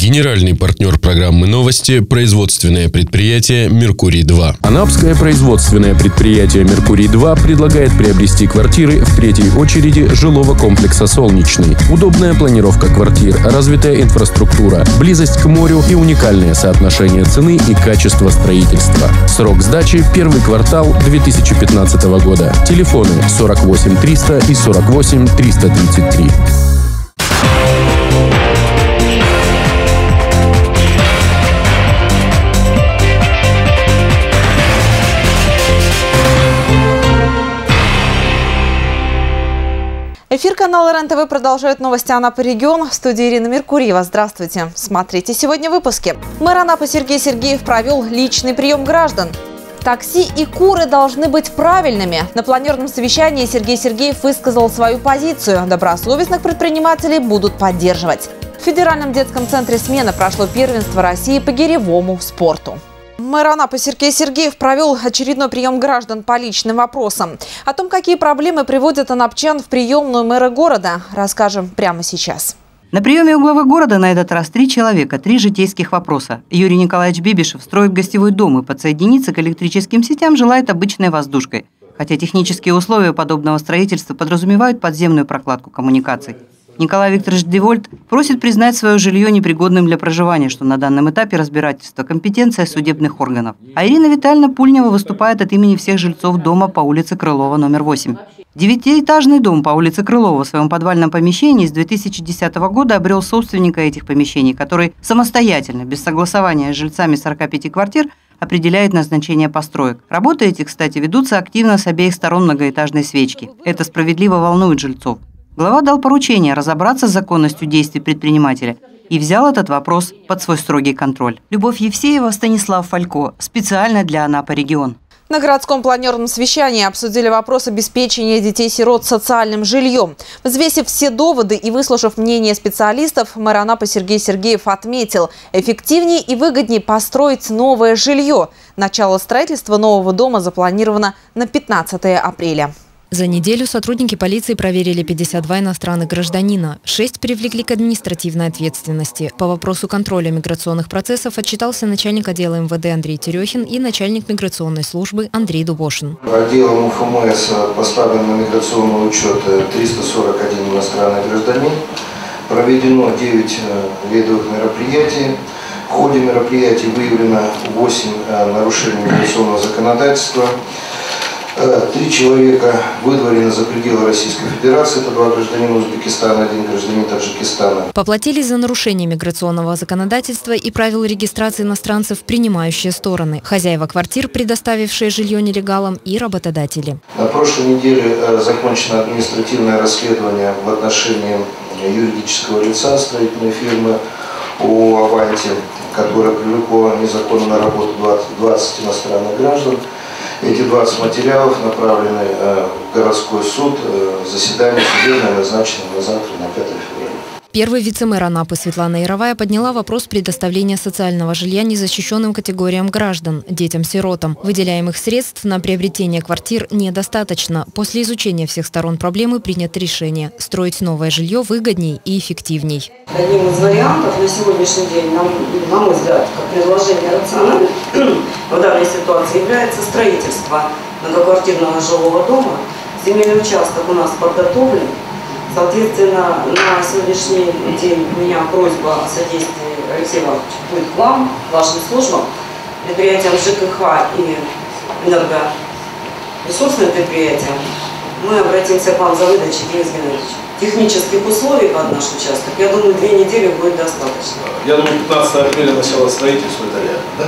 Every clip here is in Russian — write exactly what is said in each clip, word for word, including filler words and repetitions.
Генеральный партнер программы «Новости» – производственное предприятие «Меркурий-два». Анапское производственное предприятие «Меркурий-два» предлагает приобрести квартиры в третьей очереди жилого комплекса «Солнечный». Удобная планировка квартир, развитая инфраструктура, близость к морю и уникальное соотношение цены и качества строительства. Срок сдачи – первый квартал две тысячи пятнадцатого года. Телефоны сорок восемь триста и сорок восемь триста тридцать три. Эфир канала РЕН-ТВ продолжает новости Анапы регион. В студии Ирина Меркурьева. Здравствуйте. Смотрите сегодня в выпуске. Мэр Анапы Сергей Сергеев провел личный прием граждан. Такси и куры должны быть правильными. На планерном совещании Сергей Сергеев высказал свою позицию. Добросовестных предпринимателей будут поддерживать. В Федеральном детском центре «Смена» прошло первенство России по гиревому спорту. Мэр Анапы Сергей Сергеев провел очередной прием граждан по личным вопросам. О том, какие проблемы приводят анапчан в приемную мэра города, расскажем прямо сейчас. На приеме у главы города на этот раз три человека, три житейских вопроса. Юрий Николаевич Бибишев строит гостевой дом и подсоединиться к электрическим сетям желает обычной воздушкой. Хотя технические условия подобного строительства подразумевают подземную прокладку коммуникаций. Николай Викторович Девольт просит признать свое жилье непригодным для проживания, что на данном этапе разбирательства компетенция судебных органов. А Ирина Витальевна Пульнева выступает от имени всех жильцов дома по улице Крылова, номер восемь. Девятиэтажный дом по улице Крылова в своем подвальном помещении с две тысячи десятого года обрел собственника этих помещений, который самостоятельно, без согласования с жильцами сорока пяти квартир, определяет назначение построек. Работы эти, кстати, ведутся активно с обеих сторон многоэтажной свечки. Это справедливо волнует жильцов. Глава дал поручение разобраться с законностью действий предпринимателя и взял этот вопрос под свой строгий контроль. Любовь Евсеева, Станислав Фалько. Специально для Анапы регион. На городском планерном совещании обсудили вопрос обеспечения детей-сирот социальным жильем. Взвесив все доводы и выслушав мнение специалистов, мэр Анапы Сергей Сергеев отметил, эффективнее и выгоднее построить новое жилье. Начало строительства нового дома запланировано на пятнадцатое апреля. За неделю сотрудники полиции проверили пятьдесят два иностранных гражданина. Шесть привлекли к административной ответственности. По вопросу контроля миграционных процессов отчитался начальник отдела эм вэ дэ Андрей Терехин и начальник миграционной службы Андрей Дубошин. Отделом УФМС поставлен на миграционный учет триста сорок один иностранный гражданин. Проведено девять рейдовых мероприятий. В ходе мероприятий выявлено восемь нарушений миграционного законодательства. Три человека выдворены за пределы Российской Федерации. Это два гражданина Узбекистана, один гражданин Таджикистана. Поплатились за нарушение миграционного законодательства и правил регистрации иностранцев принимающие стороны. Хозяева квартир, предоставившие жилье нелегалам, и работодатели. На прошлой неделе закончено административное расследование в отношении юридического лица строительной фирмы ООО «Аванти», которое привлекло незаконно на работу двадцать иностранных граждан. Эти двадцать материалов направлены в городской суд. Заседание судебное назначено на завтра, на пятое февраля. Первый вице-мэр Анапы Светлана Яровая подняла вопрос предоставления социального жилья незащищенным категориям граждан, детям-сиротам. Выделяемых средств на приобретение квартир недостаточно. После изучения всех сторон проблемы принято решение – строить новое жилье выгодней и эффективней. Одним из вариантов на сегодняшний день, на, на мой взгляд, как предложение рациональное в данной ситуации является строительство многоквартирного жилого дома. Земельный участок у нас подготовлен. Соответственно, на сегодняшний день у меня просьба о содействии, Алексей Иванович, будет к вам, к вашим службам, предприятиям ЖКХ и энергоресурсным предприятиям. Мы обратимся к вам за выдачей, Денис Геннадьевич, технических условий под наш участок. Я думаю, две недели будет достаточно. Я думаю, пятнадцатого апреля начало строительства, это реально, да?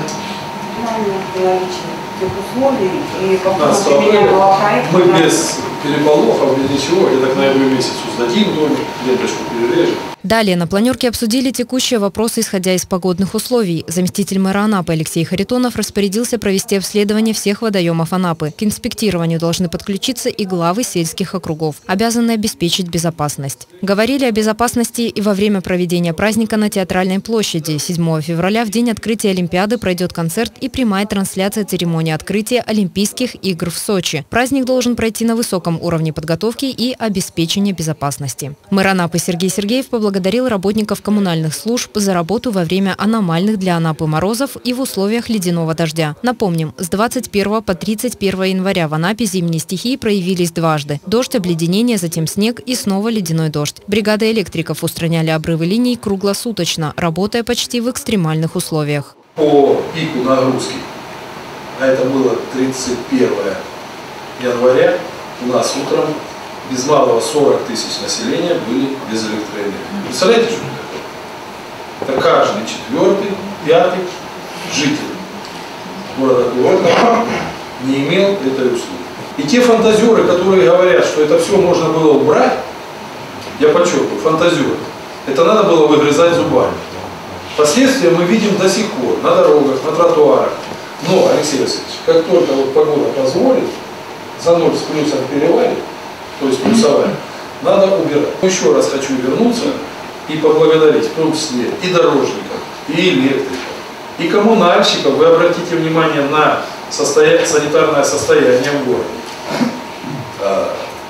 Условий и пятнадцатого апреля мы без переполохов, без ничего, где-то к ноябрю месяцу сдадим домик, ленточку перережем. Далее на планерке обсудили текущие вопросы, исходя из погодных условий. Заместитель мэра Анапы Алексей Харитонов распорядился провести обследование всех водоемов Анапы. К инспектированию должны подключиться и главы сельских округов, обязанные обеспечить безопасность. Говорили о безопасности и во время проведения праздника на Театральной площади. седьмого февраля, в день открытия Олимпиады, пройдет концерт и прямая трансляция церемонии открытия Олимпийских игр в Сочи. Праздник должен пройти на высоком уровне подготовки и обеспечения безопасности. Мэр Анапы Сергей Сергеев поблагодарил поблагодарил работников коммунальных служб за работу во время аномальных для Анапы морозов и в условиях ледяного дождя. Напомним, с двадцать первого по тридцать первое января в Анапе зимние стихии проявились дважды. Дождь, обледенение, затем снег и снова ледяной дождь. Бригады электриков устраняли обрывы линий круглосуточно, работая почти в экстремальных условиях. По пику нагрузки, а это было тридцать первое января, у нас утром без малого сорок тысяч населения были без электроэнергии. Представляете, что это? Это каждый четвертый, пятый житель города Курорта не имел этой услуги. И те фантазеры, которые говорят, что это все можно было убрать, я подчеркиваю, фантазеры, это надо было выгрызать зубами. Последствия мы видим до сих пор на дорогах, на тротуарах. Но, Алексей Васильевич, как только вот погода позволит, за ноль с плюсом перевалит, то есть плюсовая, надо убирать. Еще раз хочу вернуться и поблагодарить в том числе и дорожников, и электриков, и коммунальщиков. Вы обратите внимание на состояние, санитарное состояние в городе а,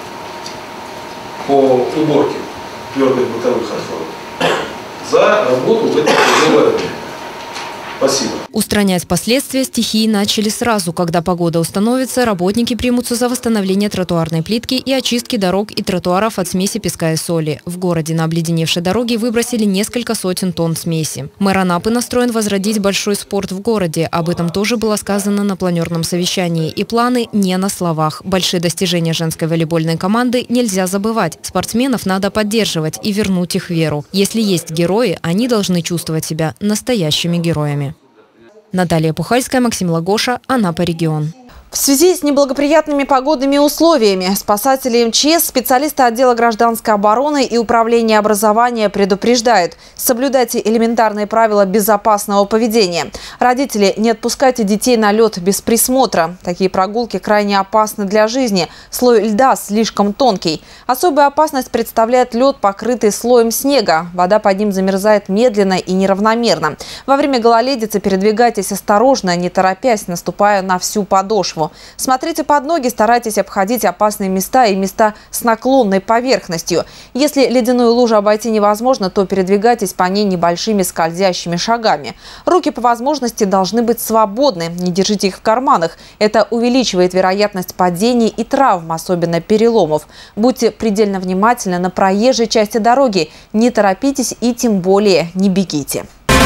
по уборке твердых бытовых отходов за работу в этом тяжелое время. Спасибо. Устранять последствия стихии начали сразу. Когда погода установится, работники примутся за восстановление тротуарной плитки и очистки дорог и тротуаров от смеси песка и соли. В городе на обледеневшей дороге выбросили несколько сотен тонн смеси. Мэр Анапы настроен возродить большой спорт в городе. Об этом тоже было сказано на планерном совещании. И планы не на словах. Большие достижения женской волейбольной команды нельзя забывать. Спортсменов надо поддерживать и вернуть их веру. Если есть герои, они должны чувствовать себя настоящими героями. Наталья Пухальская, Максим Лагоша, Анапа регион. В связи с неблагоприятными погодными условиями спасатели эм че эс, специалисты отдела гражданской обороны и управления образования предупреждают: соблюдайте элементарные правила безопасного поведения. Родители, не отпускайте детей на лед без присмотра. Такие прогулки крайне опасны для жизни. Слой льда слишком тонкий. Особую опасность представляет лед, покрытый слоем снега. Вода под ним замерзает медленно и неравномерно. Во время гололедицы передвигайтесь осторожно, не торопясь, наступая на всю подошву. Смотрите под ноги, старайтесь обходить опасные места и места с наклонной поверхностью. Если ледяную лужу обойти невозможно, то передвигайтесь по ней небольшими скользящими шагами. Руки по возможности должны быть свободны, не держите их в карманах. Это увеличивает вероятность падений и травм, особенно переломов. Будьте предельно внимательны на проезжей части дороги. Не торопитесь и тем более не бегите.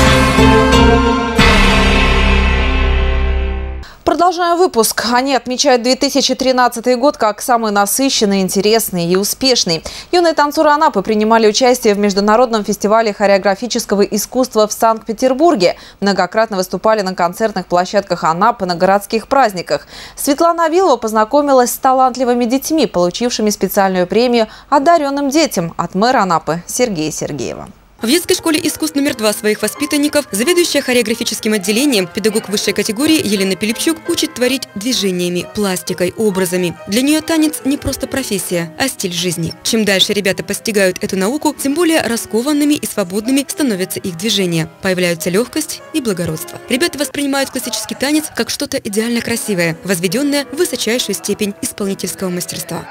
Продолжаем выпуск. Они отмечают две тысячи тринадцатый год как самый насыщенный, интересный и успешный. Юные танцоры Анапы принимали участие в международном фестивале хореографического искусства в Санкт-Петербурге. Многократно выступали на концертных площадках Анапы, на городских праздниках. Светлана Авилова познакомилась с талантливыми детьми, получившими специальную премию «Одаренным детям» от мэра Анапы Сергея Сергеева. В детской школе искусств номер два своих воспитанников заведующая хореографическим отделением, педагог высшей категории Елена Пилипчук учит творить движениями, пластикой, образами. Для нее танец не просто профессия, а стиль жизни. Чем дальше ребята постигают эту науку, тем более раскованными и свободными становятся их движения. Появляются легкость и благородство. Ребята воспринимают классический танец как что-то идеально красивое, возведенное в высочайшую степень исполнительского мастерства.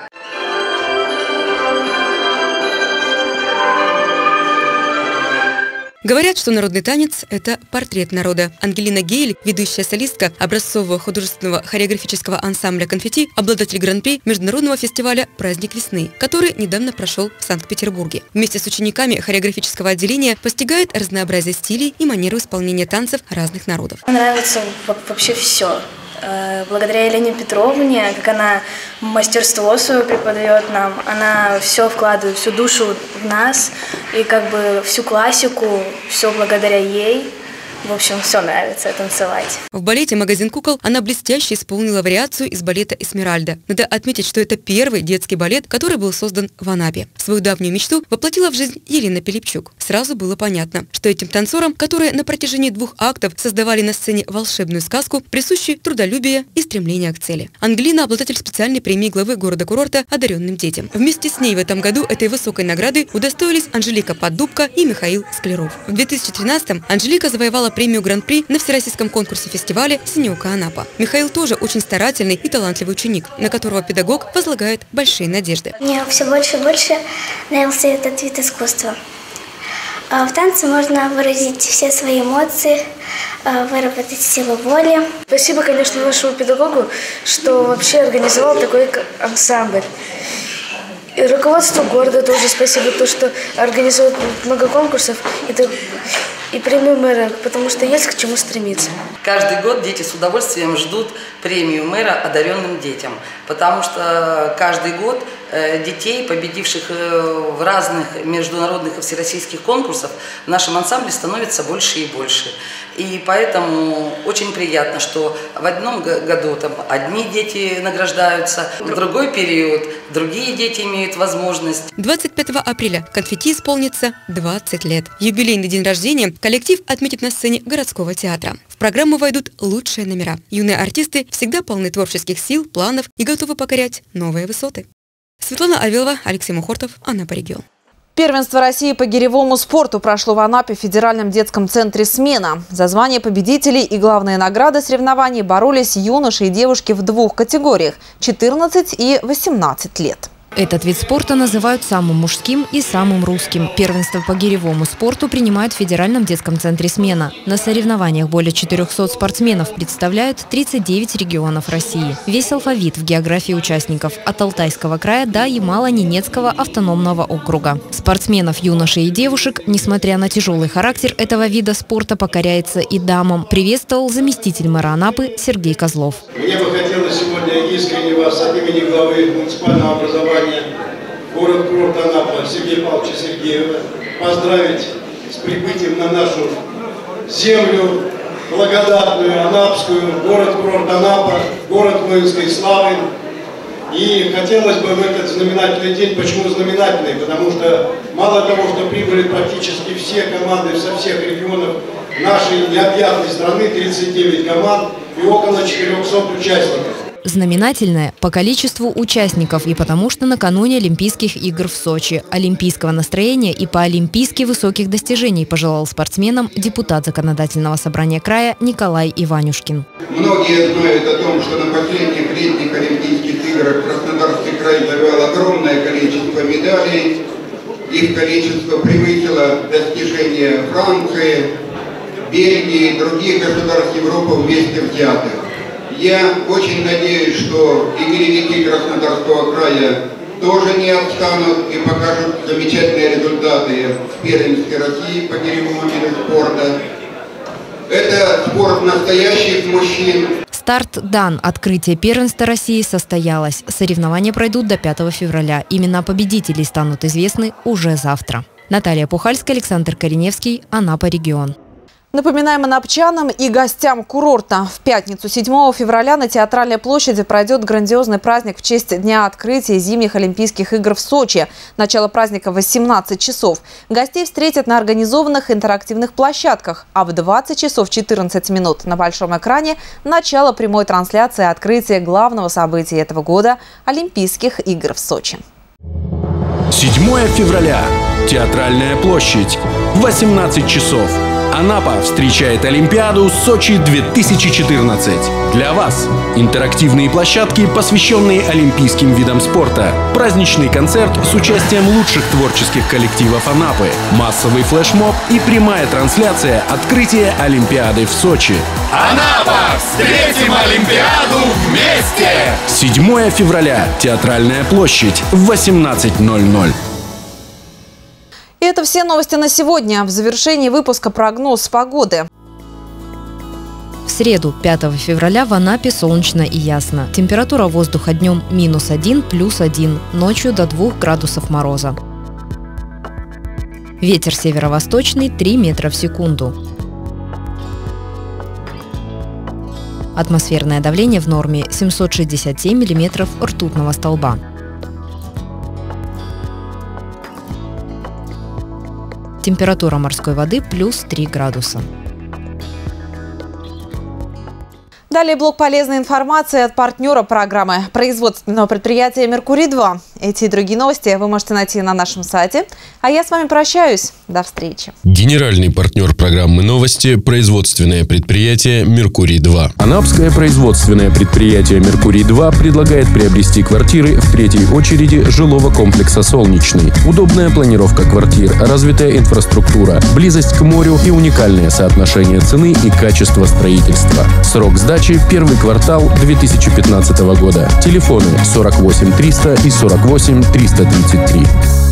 Говорят, что народный танец – это портрет народа. Ангелина Гейль, ведущая солистка образцового художественного хореографического ансамбля «Конфетти», обладатель гран-при международного фестиваля «Праздник весны», который недавно прошел в Санкт-Петербурге. Вместе с учениками хореографического отделения постигает разнообразие стилей и манеру исполнения танцев разных народов. Мне нравится вообще все. Благодаря Елене Петровне, как она мастерство свое преподает нам, она все вкладывает, всю душу в нас, и как бы всю классику, все благодаря ей. В общем, все нравится танцевать. В балете «Магазин кукол» она блестяще исполнила вариацию из балета «Эсмеральда». Надо отметить, что это первый детский балет, который был создан в Анапе. Свою давнюю мечту воплотила в жизнь Елена Пилипчук. Сразу было понятно, что этим танцорам, которые на протяжении двух актов создавали на сцене волшебную сказку, присущи трудолюбие и стремление к цели. Ангелина – обладатель специальной премии главы города-курорта «Одаренным детям». Вместе с ней в этом году этой высокой награды удостоились Анжелика Поддубка и Михаил Скляров. В две тысячи тринадцатом Анжелика завоевала премию Гран-при на всероссийском конкурсе фестиваля «Синеока Анапа». Михаил тоже очень старательный и талантливый ученик, на которого педагог возлагает большие надежды. Мне все больше и больше нравился этот вид искусства. В танце можно выразить все свои эмоции, выработать силу воли. Спасибо, конечно, нашему педагогу, что вообще организовал такой ансамбль. И руководству города тоже спасибо, то, что организует много конкурсов и, и премию мэра, потому что есть к чему стремиться. Каждый год дети с удовольствием ждут премию мэра одаренным детям, потому что каждый год детей, победивших в разных международных и всероссийских конкурсах, в нашем ансамбле становится больше и больше. И поэтому очень приятно, что в одном году там одни дети награждаются, в другой период другие дети имеют возможность. двадцать пятого апреля конфетти исполнится двадцать лет. Юбилейный день рождения коллектив отметит на сцене городского театра. В программу войдут лучшие номера. Юные артисты всегда полны творческих сил, планов и готовы покорять новые высоты. Светлана Авилова, Алексей Мухортов, Анапа регион. Первенство России по гиревому спорту прошло в Анапе в федеральном детском центре «Смена». За звание победителей и главные награды соревнований боролись юноши и девушки в двух категориях – четырнадцать и восемнадцать лет. Этот вид спорта называют самым мужским и самым русским. Первенство по гиревому спорту принимают в федеральном детском центре «Смена». На соревнованиях более четырёхсот спортсменов представляют тридцать девять регионов России. Весь алфавит в географии участников – от Алтайского края до Ямало-Ненецкого автономного округа. Спортсменов, юношей и девушек, несмотря на тяжелый характер этого вида спорта, покоряется и дамам, приветствовал заместитель мэра Анапы Сергей Козлов. Мне бы хотелось сегодня искренне вас от имени главы муниципального образования город-курорт Анапа Сергея Павловича Сергеева поздравить с прибытием на нашу землю благодатную, анапскую, город-курорт Анапа, город воинской славы. И хотелось бы в этот знаменательный день, почему знаменательный? Потому что мало того, что прибыли практически все команды со всех регионов нашей необъятной страны, тридцать девять команд и около четырёхсот участников. Знаменательное по количеству участников и потому, что накануне Олимпийских игр в Сочи. Олимпийского настроения и по-олимпийски высоких достижений пожелал спортсменам депутат Законодательного собрания края Николай Иванюшкин. Многие знают о том, что на последних летних Олимпийских играх Краснодарский край завел огромное количество медалей. Их количество превысило достижения Франции, Бельгии и других государств Европы вместе взятых. Я очень надеюсь, что и гиревики Краснодарского края тоже не отстанут и покажут замечательные результаты в первенстве России по гиревому виду спорта. Это спорт настоящих мужчин. Старт дан. Открытие первенства России состоялось. Соревнования пройдут до пятого февраля. Имена победителей станут известны уже завтра. Наталья Пухальская, Александр Кореневский, Анапа регион. Напоминаем анапчанам и гостям курорта. В пятницу, седьмого февраля, на Театральной площади пройдет грандиозный праздник в честь дня открытия зимних Олимпийских игр в Сочи. Начало праздника в восемнадцать часов. Гостей встретят на организованных интерактивных площадках. А в двадцать часов четырнадцать минут на большом экране начало прямой трансляции открытия главного события этого года – Олимпийских игр в Сочи. седьмого февраля. Театральная площадь. восемнадцать часов. Анапа встречает Олимпиаду Сочи две тысячи четырнадцать. Для вас интерактивные площадки, посвященные олимпийским видам спорта, праздничный концерт с участием лучших творческих коллективов Анапы, массовый флешмоб и прямая трансляция открытия Олимпиады в Сочи. Анапа! Встретим Олимпиаду вместе! седьмого февраля. Театральная площадь в восемнадцать ноль ноль. И это все новости на сегодня. В завершении выпуска прогноз погоды. В среду, пятого февраля, в Анапе солнечно и ясно. Температура воздуха днем минус один, плюс один, ночью до двух градусов мороза. Ветер северо-восточный три метра в секунду. Атмосферное давление в норме семьсот шестьдесят семь миллиметров ртутного столба. Температура морской воды плюс три градуса. Далее блок полезной информации от партнера программы производственного предприятия «Меркурий-два». Эти и другие новости вы можете найти на нашем сайте. А я с вами прощаюсь. До встречи. Генеральный партнер программы «Новости» – производственное предприятие «Меркурий-два». Анапское производственное предприятие «Меркурий-два» предлагает приобрести квартиры в третьей очереди жилого комплекса «Солнечный». Удобная планировка квартир, развитая инфраструктура, близость к морю и уникальное соотношение цены и качества строительства. Срок сдачи – первый квартал две тысячи пятнадцатого года. Телефоны сорок восемь триста и сорок восемь триста тридцать три.